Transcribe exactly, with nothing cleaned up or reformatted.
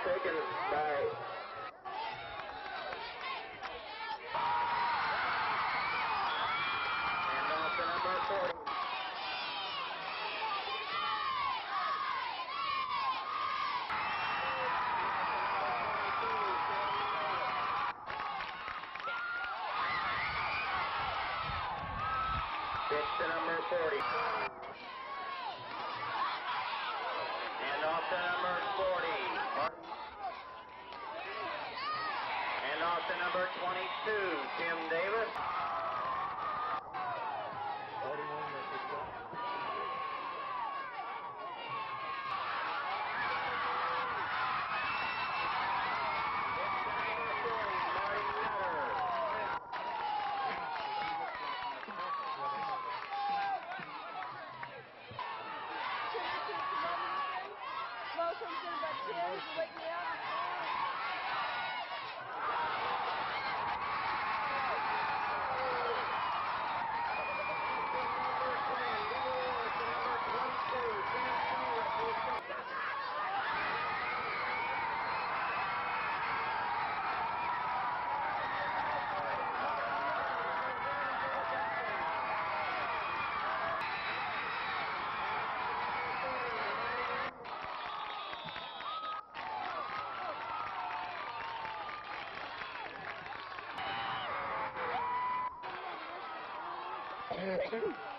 taken by and off to number forty. Pitch to number forty. And off to number forty. And off to number twenty-two, Tim Davis. Welcome to the Cheers. Wake me up. Thank you.